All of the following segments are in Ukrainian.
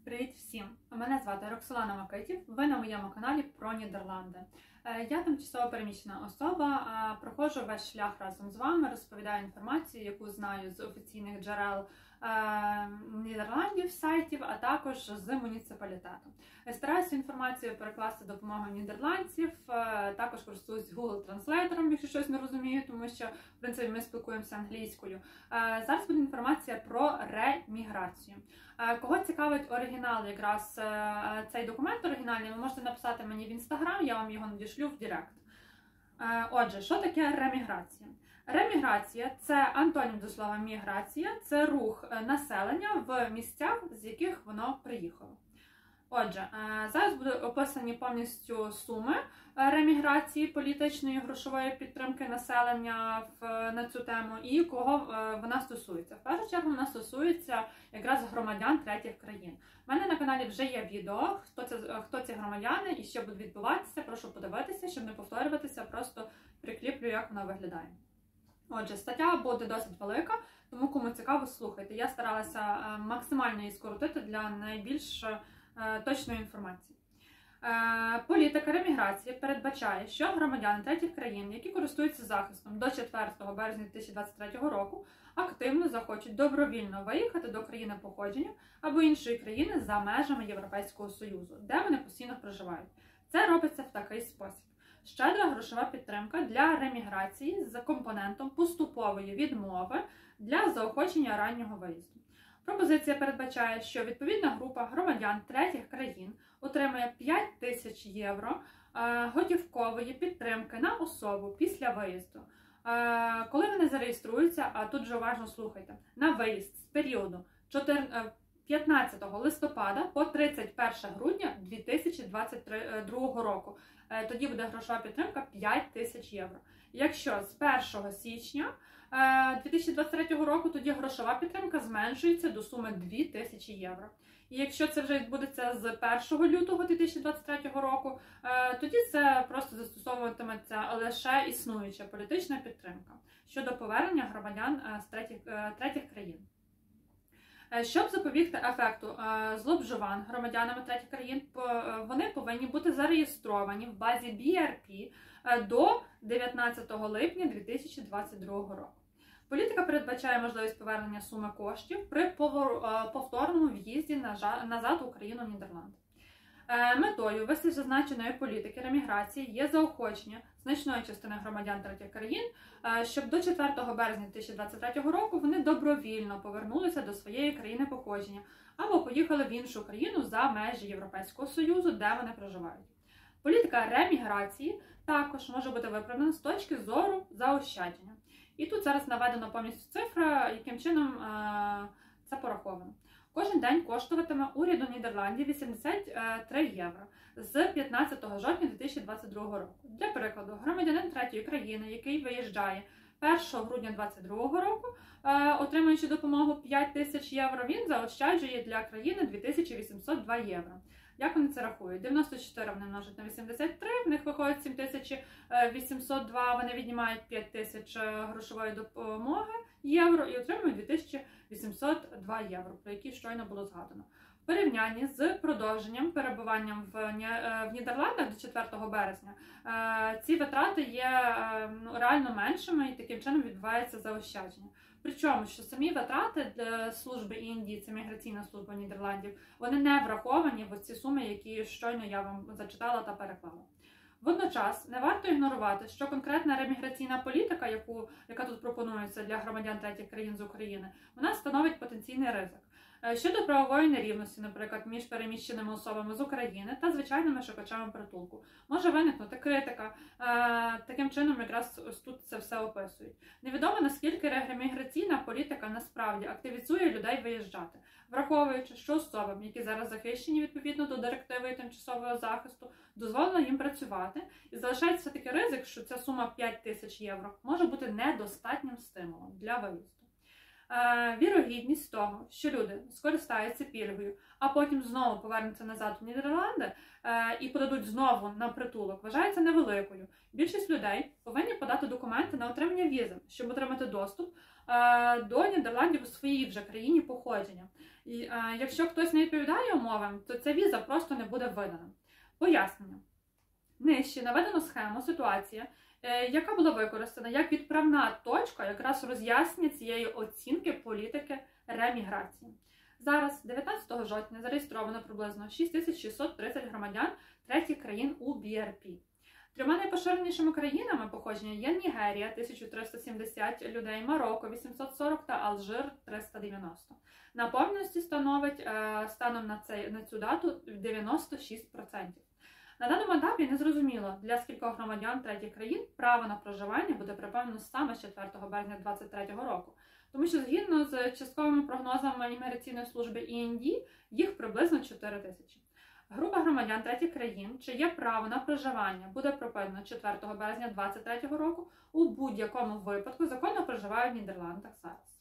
Привіт всім! Мене звати Роксолана Макитів. Ви на моєму каналі про Нідерланди. Я тимчасово переміщена особа, проходжу весь шлях разом з вами, розповідаю інформацію, яку знаю з офіційних джерел Нідерландів, сайтів, а також з муніципалітету. Стараюся інформацію перекласти допомогою нідерландців, також користуюсь Google Translator, якщо щось не розумію, тому що, в принципі, ми спілкуємося англійською. Зараз буде інформація про реміграцію. Кого цікавить оригінал, якраз цей документ оригінальний, ви можете написати мені в Інстаграм, я вам його надішлю в Директ. Отже, що таке реміграція? Реміграція – це антонім до слова міграція, це рух населення в місцях, з яких воно приїхало. Отже, зараз будуть описані повністю суми реміграції, політичної, грошової підтримки населення на цю тему і кого вона стосується. В першу чергу вона стосується якраз громадян третіх країн. У мене на каналі вже є відео, хто ці громадяни і що буде відбуватися. Прошу подивитися, щоб не повторюватися, просто прикріплю, як вона виглядає. Отже, стаття буде досить велика, тому кому цікаво, слухайте. Я старалася максимально її скоротити для найбільш точної інформації. Політика реміграції передбачає, що громадяни третіх країн, які користуються захистом до 4 березня 2023 року, активно захочуть добровільно виїхати до країни походження або іншої країни за межами Європейського Союзу, де вони постійно проживають. Це робиться в такий спосіб. Щедра грошова підтримка для реміграції з компонентом поступової відмови для заохочення раннього виїзду. Пропозиція передбачає, що відповідна група громадян третіх країн отримає 5 тисяч євро готівкової підтримки на особу після виїзду. Коли вони зареєструються, а тут же уважно слухайте, на виїзд з періоду 15 листопада по 31 грудня 2022 року. Тоді буде грошова підтримка 5 тисяч євро. Якщо з 1 січня 2023 року, тоді грошова підтримка зменшується до суми 2 тисячі євро. І якщо це вже відбудеться з 1 лютого 2023 року, тоді це просто застосовуватиметься лише існуюча політична підтримка щодо повернення громадян з третіх країн. Щоб запобігти ефекту зловживань громадянами третіх країн, вони повинні бути зареєстровані в базі BRP до 19 липня 2022 року. Політика передбачає можливість повернення суми коштів при повторному в'їзді назад в Україну Нідерланди. Метою вищезазначеної політики реміграції є заохочення значної частини громадян третіх країн, щоб до 4 березня 2023 року вони добровільно повернулися до своєї країни походження або поїхали в іншу країну за межі Європейського Союзу, де вони проживають. Політика реміграції також може бути виправдана з точки зору заощадження. І тут зараз наведено повністю цифра, яким чином це пораховано. Кожен день коштуватиме уряду Нідерландів 83 євро з 15 жовтня 2022 року. Для прикладу, громадянин третьої країни, який виїжджає 1 грудня 2022 року, отримуючи допомогу 5 тисяч євро, він заощаджує для країни 2802 євро. Як вони це рахують? 94 вони множать на 83, в них виходить 7802, вони віднімають 5 тисяч грошової допомоги євро і отримують 2802 євро, про які щойно було згадано. В порівнянні з продовженням перебуванням в Нідерландах до 4 березня ці витрати є реально меншими і таким чином відбувається заощадження. Причому, що самі витрати для служби Індії, це міграційна служба Нідерландів, вони не враховані в ці суми, які щойно я вам зачитала та переклала. Водночас, не варто ігнорувати, що конкретна реміграційна політика, яка тут пропонується для громадян третіх країн з України, вона становить потенційний ризик. Щодо правової нерівності, наприклад, між переміщеними особами з України та звичайними шукачами притулку, може виникнути критика. Таким чином, якраз тут це все описують. Невідомо, наскільки реміграційна політика насправді активізує людей виїжджати, враховуючи, що особам, які зараз захищені відповідно до директиви тимчасового захисту, дозволено їм працювати, і залишається такий ризик, що ця сума 5 тисяч євро може бути недостатнім стимулом для виїзду. Вірогідність того, що люди скористаються пільгою, а потім знову повернуться назад в Нідерланди і подадуть знову на притулок, вважається невеликою. Більшість людей повинні подати документи на отримання візи, щоб отримати доступ до Нідерландів у своїй вже країні походження. І якщо хтось не відповідає умовам, то ця віза просто не буде видана. Пояснення. Нижче наведено схему ситуації, яка була використана як відправна точка якраз роз'яснення цієї оцінки політики реміграції. Зараз, 19 жовтня, зареєстровано приблизно 6630 громадян третіх країн у БРП. Трьома найпоширенішими країнами походження є Нігерія – 1370 людей, Марокко – 840 та Алжир – 390. Наповненості становить станом на цю дату 96%. На даному етапі незрозуміло, для скількох громадян третіх країн право на проживання буде припинено саме з 4 березня 2023 року. Тому що згідно з частковими прогнозами імміграційної служби ІНД, їх приблизно 4 тисячі. Група громадян третіх країн, чиє право на проживання буде припинено 4 березня 2023 року, у будь-якому випадку законно проживають в Нідерландах зараз.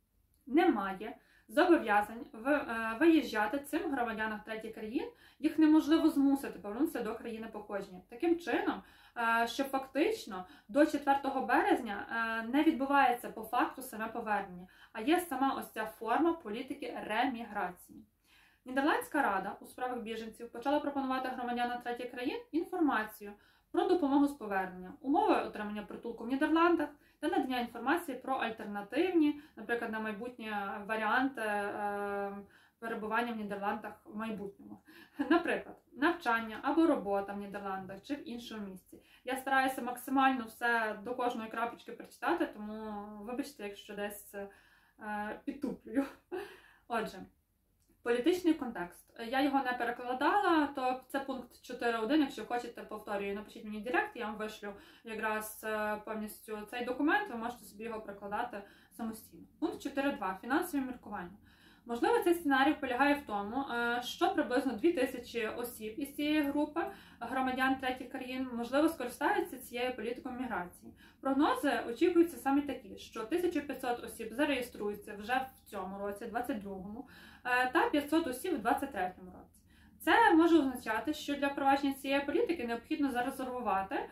Немає зобов'язань виїжджати цим громадянам третіх країн, їх неможливо змусити повернутися до країни походження. Таким чином, що фактично до 4 березня не відбувається по факту саме повернення, а є сама ось ця форма політики реміграції. Нідерландська рада у справах біженців почала пропонувати громадянам третіх країн інформацію про допомогу з повернення, умови отримання притулку в Нідерландах та надання інформації про альтернативні, наприклад, на майбутнє варіанти перебування в Нідерландах в майбутньому. Наприклад, навчання або робота в Нідерландах чи в іншому місці. Я стараюся максимально все до кожної крапочки прочитати, тому вибачте, якщо десь підтуплюю. Отже, політичний контекст. Я його не перекладала, то це пункт 4.1, якщо хочете, повторюю, напишіть мені в директ, я вам вишлю якраз повністю цей документ, ви можете собі його перекладати самостійно. Пункт 4.2. Фінансові міркування. Можливо, цей сценарій полягає в тому, що приблизно 2000 осіб із цієї групи громадян третіх країн, можливо, скористаються цією політикою міграції. Прогнози очікуються саме такі, що 1500 осіб зареєструються вже в цьому році, 22-му, та 500 осіб в 23-му році. Це може означати, що для впровадження цієї політики необхідно зарезервувати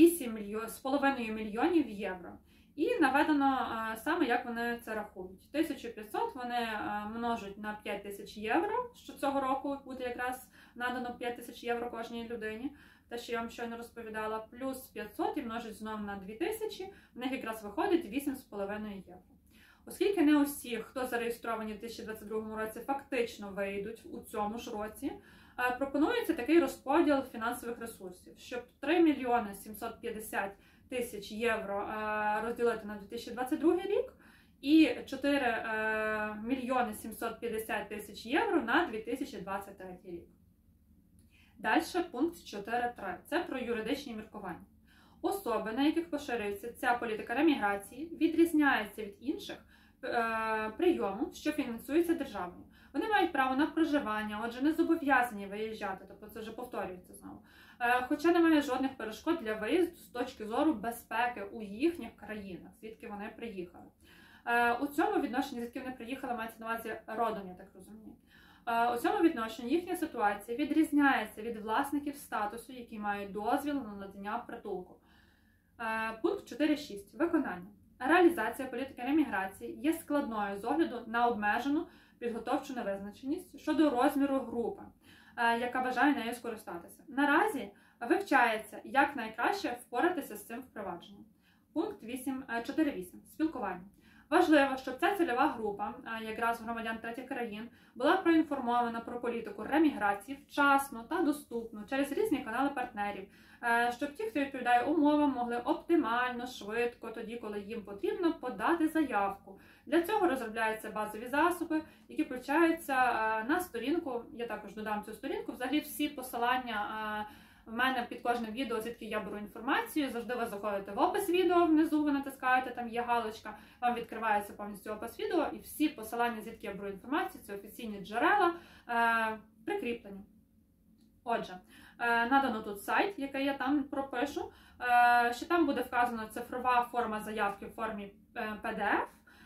8,5 мільйонів євро. І наведено саме, як вони це рахують. 1500 вони множать на 5000 євро, що цього року буде якраз надано 5000 євро кожній людині, те, що я вам щойно розповідала, плюс 500 і множать знову на 2000, в них якраз виходить 8,5 євро. Оскільки не усі, хто зареєстровані в 2022 році, фактично вийдуть у цьому ж році, пропонується такий розподіл фінансових ресурсів, щоб 3 мільйони 750 тисяч євро розділити на 2022 рік і 4 мільйони 750 тисяч євро на 2023 рік. Далі пункт 4.3. Це про юридичні міркування. Особи, на яких поширюється ця політика реміграції, відрізняються від інших прийому, що фінансується державою. Вони мають право на проживання, отже, не зобов'язані виїжджати, тобто це вже повторюється знову. Хоча немає жодних перешкод для виїзду з точки зору безпеки у їхніх країнах, звідки вони приїхали. У цьому відношенні, звідки вони приїхали, мається на увазі родом, я так розумію. У цьому відношенні їхня ситуація відрізняється від власників статусу, які мають дозвіл на надання притулку. Пункт 4.6. Виконання. Реалізація політики реміграції є складною з огляду на обмежену підготовчу невизначеність щодо розміру групи, яка бажає нею скористатися. Наразі вивчається, як найкраще впоратися з цим впровадженням. Пункт 4.8. Спілкування. Важливо, щоб ця цільова група, якраз громадян третіх країн, була проінформована про політику реміграції вчасно та доступно через різні канали партнерів, щоб ті, хто відповідає умовам, могли оптимально, швидко, тоді, коли їм потрібно, подати заявку. Для цього розробляються базові засоби, які включаються на сторінку, я також додам цю сторінку, взагалі всі посилання в мене під кожним відео, звідки я беру інформацію, завжди ви заходите в опис відео, внизу ви натискаєте, там є галочка, вам відкривається повністю опис відео, і всі посилання, звідки я беру інформацію, це офіційні джерела, прикріплені. Отже, надано тут сайт, який я там пропишу, що там буде вказана цифрова форма заявки в формі PDF,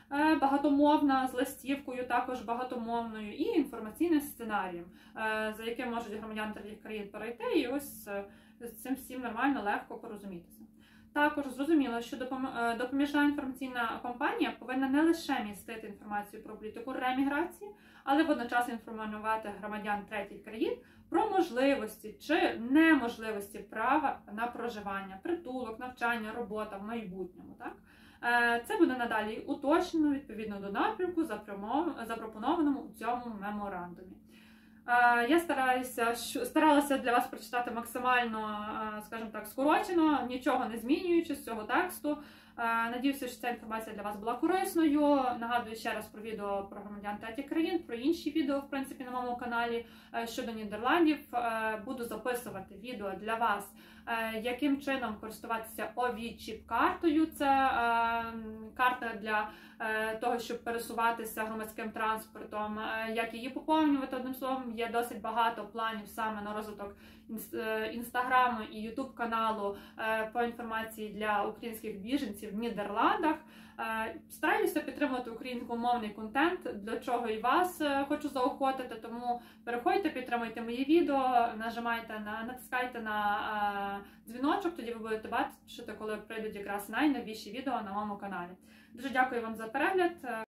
багатомовна, з листівкою, також багатомовною, і інформаційним сценарієм, за яким можуть громадяни третіх країн перейти, і ось з цим всім нормально, легко порозумітися. Також зрозуміло, що допоміжна інформаційна кампанія повинна не лише містити інформацію про політику рееміграції, але водночас інформувати громадян третіх країн про можливості чи неможливості права на проживання, притулок, навчання, робота в майбутньому. Так? Це буде надалі уточнено відповідно до напрямку, запропонованому у цьому меморандумі. Я старалася для вас прочитати максимально, скажімо так, скорочено, нічого не змінюючи з цього тексту. Надіюся, що ця інформація для вас була корисною. Нагадую ще раз про відео про громадян третіх країн, про інші відео, в принципі, на моєму каналі щодо Нідерландів. Буду записувати відео для вас, яким чином користуватися OV-чіп-картою. Це карта для того, щоб пересуватися громадським транспортом, як її поповнювати. Одним словом, є досить багато планів саме на розвиток інстаграму і ютуб каналу по інформації для українських біженців в Нідерландах. Стараюся підтримувати українськомовний контент, для чого і вас хочу заохотити, тому переходьте, підтримуйте мої відео, натискайте на дзвіночок, тоді ви будете бачити, коли прийдуть якраз найновіші відео на моєму каналі. Дуже дякую вам за перегляд.